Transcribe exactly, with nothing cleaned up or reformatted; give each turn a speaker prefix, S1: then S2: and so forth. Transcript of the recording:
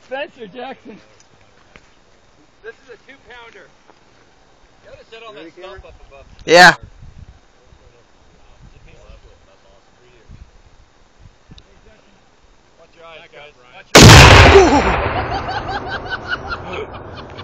S1: Spencer Jackson.
S2: This is a two pounder. You gotta sit on that stump up above.
S3: Yeah.
S2: Watch your eyes, guys. Watch your eyes.